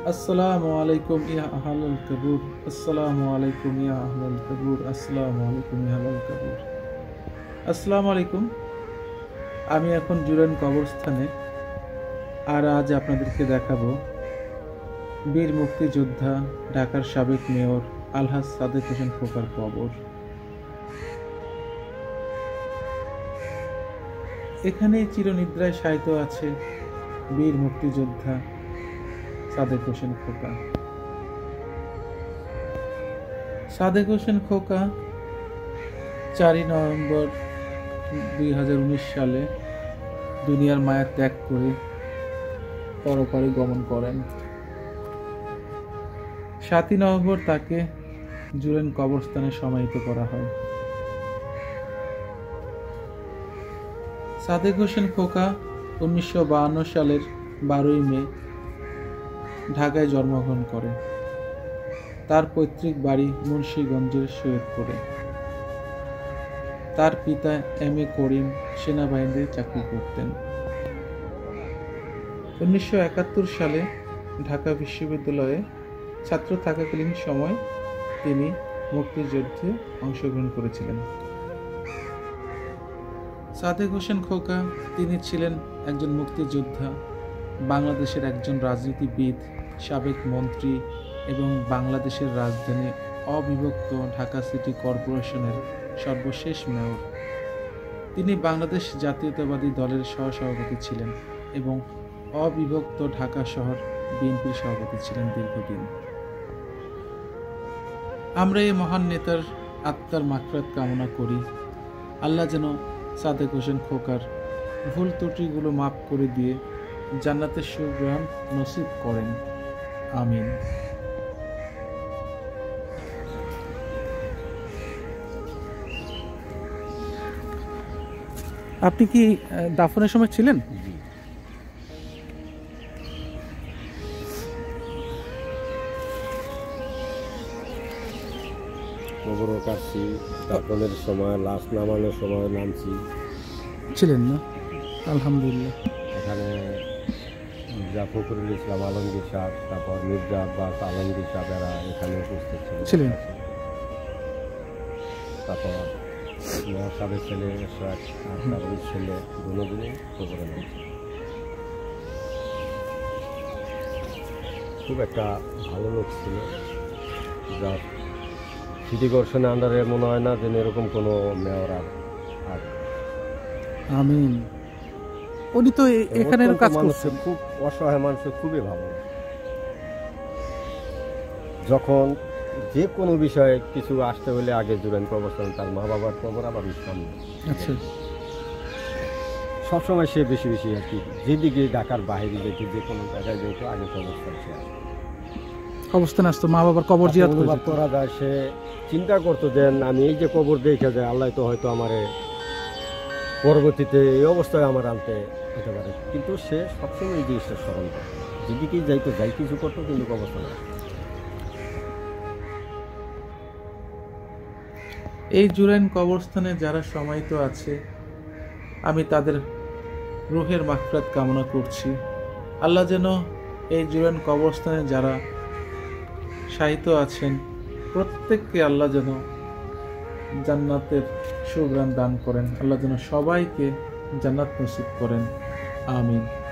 আসসালামু আলাইকুম ইয়া আহলাল কবুর। আসসালামু আলাইকুম ইয়া আহলাল কবুর। আসসালামু আলাইকুম ইয়া আহলাল কবুর। আসসালামু আলাইকুম। আমি এখন জুরাইন কবরস্থানে, আর আজ আপনাদেরকে দেখাবো বীর মুক্তিযোদ্ধা ঢাকার সাবেক মেয়র আলহাজ সাদেক হোসেন খোকার কবর। এখানে চিরনিদ্রায় শায়িত আছে বীর মুক্তিযোদ্ধা সাদেক হোসেন খোকা। সাদেক হোসেন খোকা 4 নভেম্বর 2019 সালে দুনিয়ার মায়া ত্যাগ করে পরপারে গমন করেন। 7 নভেম্বর তাকে জুরাইন কবরস্থানে সমাহিত করা হয়। সাদেক হোসেন খোকা 1952 সালের 12 মে ঢাকায় জন্মগ্রহণ করেন। তার পৈতৃক বাড়ি মুন্সিগঞ্জের সৈয়দপুরে। তার পিতা এম.এ. করিম সেনাবাহিনীতে চাকরি করতেন। 1971 সালে ঢাকা বিশ্ববিদ্যালয়ে ছাত্র থাকাকালীন সময় তিনি মুক্তিযুদ্ধে অংশগ্রহণ করেছিলেন। সাদেক হোসেন খোকা তিনি ছিলেন একজন মুক্তিযোদ্ধা, বাংলাদেশের একজন রাজনীতিবিদ, সাবেক মন্ত্রী এবং বাংলাদেশের রাজধানী অবিভক্ত ঢাকা সিটি কর্পোরেশনের সর্বশেষ মেয়র। তিনি বাংলাদেশ জাতীয়তাবাদী দলের সহসভাপতি ছিলেন এবং অবিভক্ত ঢাকা শহর বিএনপির সভাপতি ছিলেন দীর্ঘদিন। আমরা এই মহান নেতার আত্মার মাগফিরাত কামনা করি। আল্লাহ যেন সাদেক হোসেন খোকার ভুল ত্রুটিগুলো মাফ করে দিয়ে জান্নাতের সুগ্রাম নসিব করেন। আমিন। আপনি কি দাফনের সময় ছিলেন? কবরও কাটছি, দাফনের সময়, লাশ নামানোর সময় নামছি। ছিলেন না? আলহামদুলিল্লাহ। এখানে মির্জা ফখরুল ইসলাম আলমগীর সাহেব, তারপর মির্জা আব্বাস আলমগীর সাহেব এরা এখানে উপস্থিত ছিলেন। তারপর মেয়র সাহেবের ছেলে সাহেবের ছেলে দুজনে কবরে নামছে। খুব একটা ভালো লোক ছিল, যার সিটি কর্পোরেশনের আন্ডারে মনে হয় না যে এরকম কোনো মেয়র আর। আমিন। উনি তো এখানে কাজ করছেন। খুব অসহায় মানুষ, খুবই ভালো। যখন যে কোনো বিষয়ে কিছু আসতে হলে আগে জুরাইন কবরস্থান, তার মা বাবার কবর আবার সামনে। আচ্ছা। সবসময় সে বেশি বেশি আর কি, যেদিকে ঢাকার বাইরে যেত, যে কোনো জায়গায় যেত, আগে কবরস্থান সে অবস্থান আসতো, মা বাবার কবর জিয়ারত করা যায়। সে চিন্তা করতো যে আমি এই যে কবর দেখে যায়, আল্লাহ তো হয়তো আমার পরবর্তীতে এই অবস্থায় আমার আনতে হতে পারে, কিন্তু সে সবসময় এই জিনিসটা স্মরণ করে, যেদিকেই যাইতো যাই কিছু করতো, কিন্তু কবরস্থান। এই জুরাইন কবরস্থানে যারা সমাহিত আছে, আমি তাদের রুহের মাগফিরাত কামনা করছি। আল্লাহ যেন এই জুরাইন কবরস্থানে যারা শায়িত আছেন প্রত্যেককে আল্লাহ যেন জান্নাতের সুগ্রাণ দান করেন। আল্লাহ যেন সবাইকে জান্নাত নসিব করেন। আমিন।